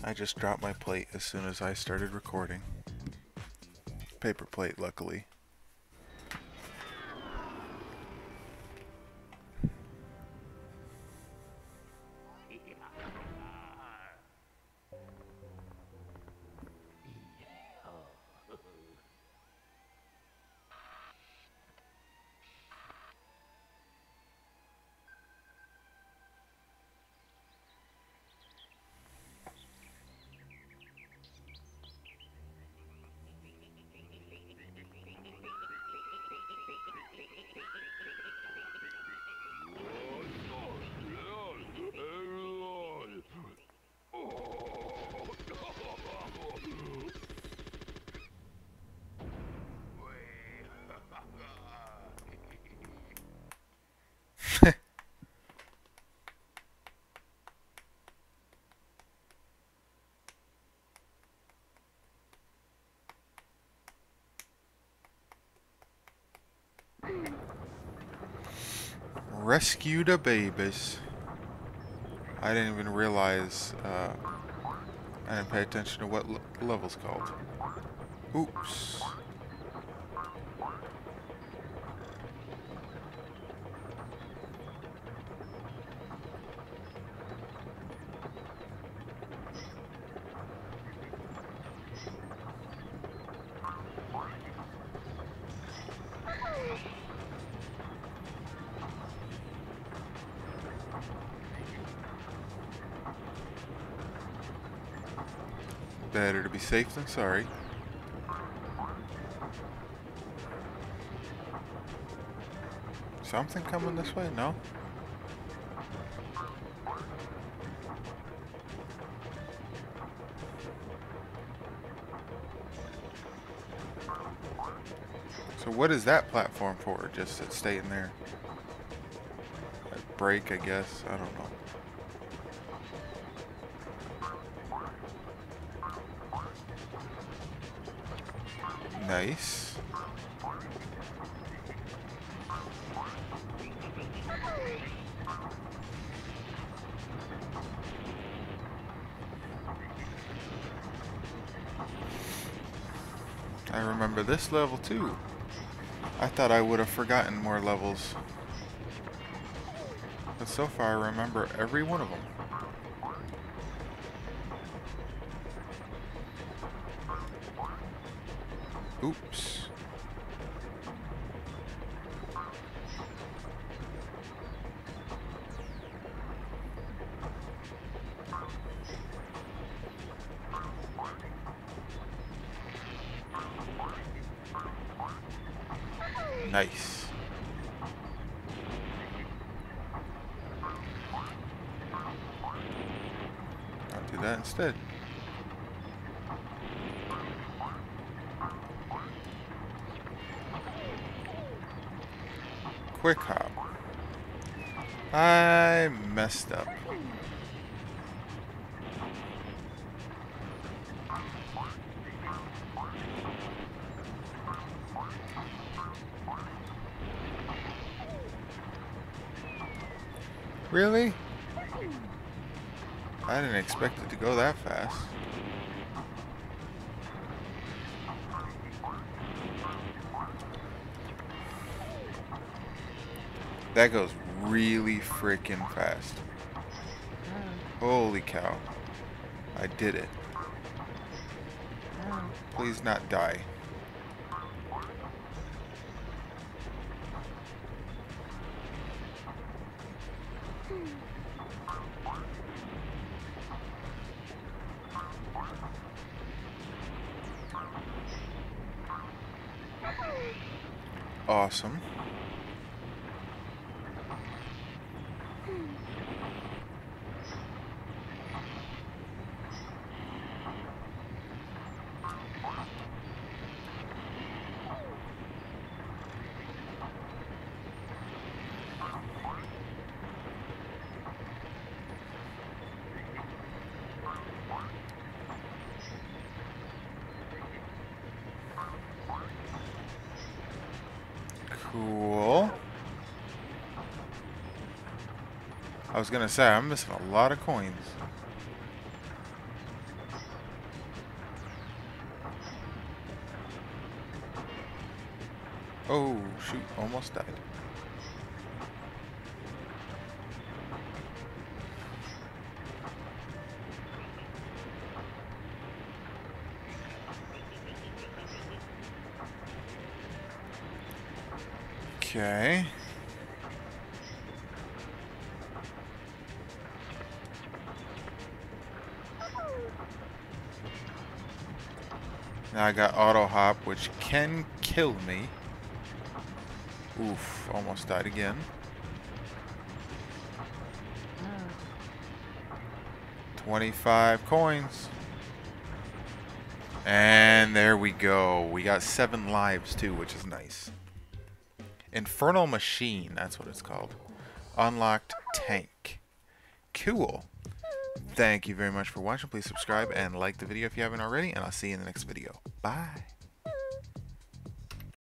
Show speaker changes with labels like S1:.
S1: I just dropped my plate as soon as I started recording. Paper plate, luckily. Rescue the babies. I didn't even realize, I didn't pay attention to what level's called. Oops. Better to be safe than sorry. Something coming this way? No? So what is that platform for? Just to stay in there? Break, I guess. I don't know. Nice. I remember this level too. I thought I would have forgotten more levels. But so far I remember every one of them. Oops. Nice. I'll do that instead. Quick hop. I messed up. Really? I didn't expect it to go that fast. That goes really freaking fast. Holy cow. I did it. Please not die. Awesome. Cool. I was gonna say, I'm missing a lot of coins. Oh, shoot. Almost died. Okay. Now I got auto hop, which can kill me. Oof, almost died again. 25 coins. And there we go. We got 7 lives too, which is nice. Infernal Machine, that's what it's called. Unlocked tank. Cool. Thank you very much for watching. Please subscribe and like the video if you haven't already, and I'll see you in the next video. Bye.